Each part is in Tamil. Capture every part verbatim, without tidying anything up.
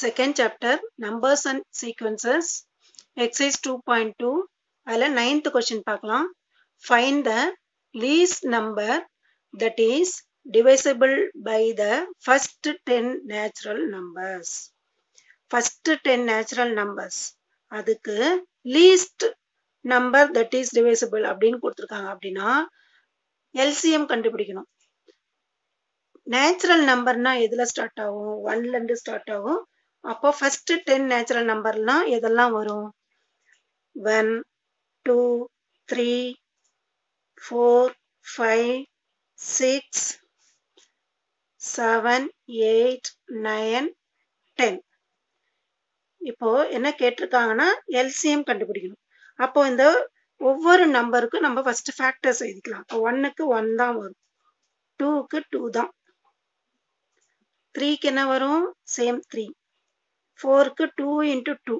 second chapter numbers and sequences exercise two point two அதில ninth question பார்க்கலாம். Find the least number that is divisible by the first ten natural numbers. First ten natural numbers அதுக்கு least number that is divisible அப்படின்னு கொடுத்திருக்காங்க. அப்படின்னா L C M கண்டுபிடிக்கணும். நேச்சுரல் நம்பர்னா எதுல ஸ்டார்ட் ஆகும்? ஒன்ல இருந்து ஸ்டார்ட் ஆகும். அப்போ ஃபர்ஸ்ட் டென் நேச்சுரல் நம்பர்னா எதெல்லாம் வரும்? One two three four five six seven eight nine ten. இப்போ என்ன கேட்டிருக்காங்கன்னா எல்சிஎம் கண்டுபிடிக்கணும். அப்போ இந்த ஒவ்வொரு நம்பருக்கும் நம்ம ஃபர்ஸ்ட் ஃபேக்டர்ஸ் எழுதிக்கலாம். இப்போ ஒன்னுக்கு ஒன் தான் வரும், டூக்கு டூ தான், த்ரீக்கு என்ன வரும்? சேம் த்ரீ, ஃபோருக்கு டூ இன்டூ டூ,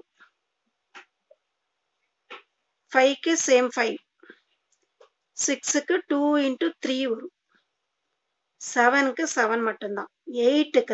ஃபைவ்க்கு சேம் ஃபைவ், சிக்ஸுக்கு டூ இன்டூ த்ரீ வரும், செவனுக்கு செவன் மட்டும்தான், எயிட்டுக்கு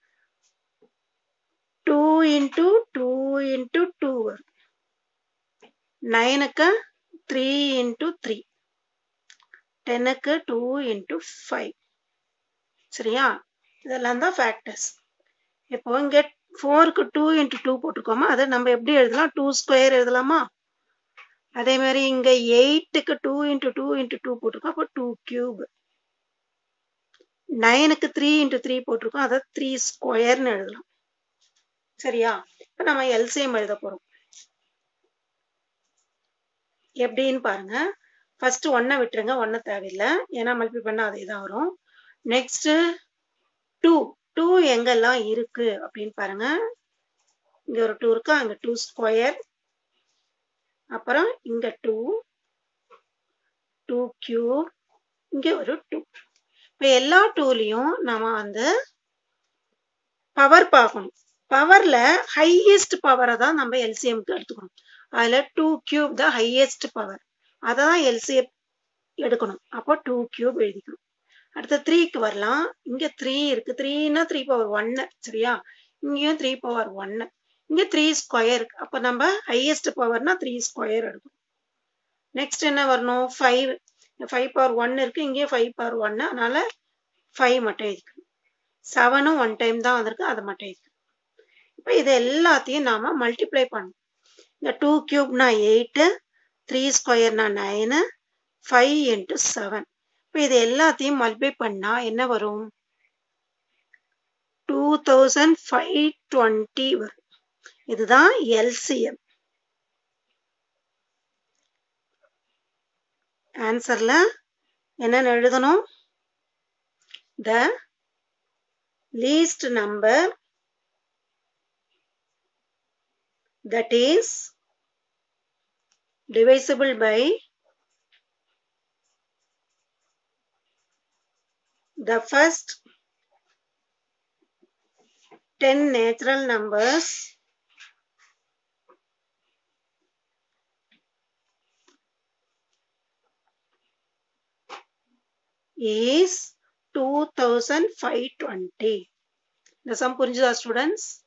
two into two into two வரும், நைனுக்கு த்ரீ இன்டூ த்ரீ, டென்னுக்கு டூ இன்டூ ஃபைவ். சரியா? இதெல்லாம் தான் ஃபேக்டர்ஸ். இப்போ இங்க ஃபோருக்கு டூ இன்டூ டூ போட்டிருக்கோமா, அதை நம்ம எப்படி எழுதலாம்? டூ ஸ்கொயர் எழுதலாமா? அதே மாதிரி இங்க எயிட்டுக்கு two into two into two போட்டிருக்கோம், அப்போ டூ கியூப். நைனுக்கு த்ரீ இன்டூ த்ரீ போட்டிருக்கோம், அதை த்ரீ ஸ்கொயர்னு எழுதலாம். சரியா? இப்போ நம்ம எல்சிஎம் எழுத போறோம். எப்படின்னு பாருங்க. ஃபர்ஸ்ட் ஒன்னை விட்டுருங்க, ஒன்னை தேவையில்லை, ஏன்னா மல்டிப்ளை பண்ணா அதே தான் வரும். நெக்ஸ்ட் டூ, டூ எங்கெல்லாம் இருக்கு அப்படின்னு பாருங்க. இங்க ஒரு டூ இருக்கு, அங்க டூ ஸ்கொயர், அப்புறம் இங்க டூ, டூ கியூப், இங்க ஒரு டூ. இப்ப எல்லா டூலையும் நாம வந்து பவர் பார்க்கணும். பவர்ல ஹையஸ்ட் பவரை தான் நம்ம எல்சிஎம்க்கு எடுத்துக்கணும். அதுல டூ கியூப் தான் ஹையஸ்ட் பவர், அதை தான் எல்சிஎம் எடுக்கணும். அப்போ டூ கியூப் எழுதிக்கணும். அடுத்த த்ரீக்கு வரலாம். இங்க த்ரீ இருக்கு, த்ரீனா த்ரீ பவர் ஒன்னு. சரியா? இங்கேயும் த்ரீ பவர் ஒன்னு, இங்க த்ரீ ஸ்கொயர் இருக்கு. அப்ப நம்ம ஹையஸ்ட் பவர்னா த்ரீ ஸ்கொயர் எடுக்கணும். நெக்ஸ்ட் என்ன வரணும்? ஃபைவ், ஃபைவ் பவர் ஒன் இருக்கு, இங்கேயும் ஃபைவ் பவர் ஒன்னு, அதனால ஃபைவ் மட்டும் எழுதிக்கணும். செவனும் ஒன் டைம் தான் வந்திருக்கு, அதை மட்டும் எழுதிக்கணும். இப்போ இது எல்லாத்தையும் நாம மல்டிப்ளை பண்ணணும். இந்த டூ கியூப்னா எயிட், த்ரீ ஸ்கொயர்னா நைனு, ஃபைவ் இன்டூ செவன். இப்போ இது எல்லாத்தையும் மல்டிப்ளை பண்ணா என்ன வரும்? டூ தௌசண்ட் ஃபைவ் டுவெண்ட்டி வரும். இதுதான் எல்சிஎம். ஆன்சர்ல என்னன்னு எழுதணும்? The least number that is divisible by the first ten natural numbers is two thousand five hundred twenty. The sum புரிஞ்சுதா students?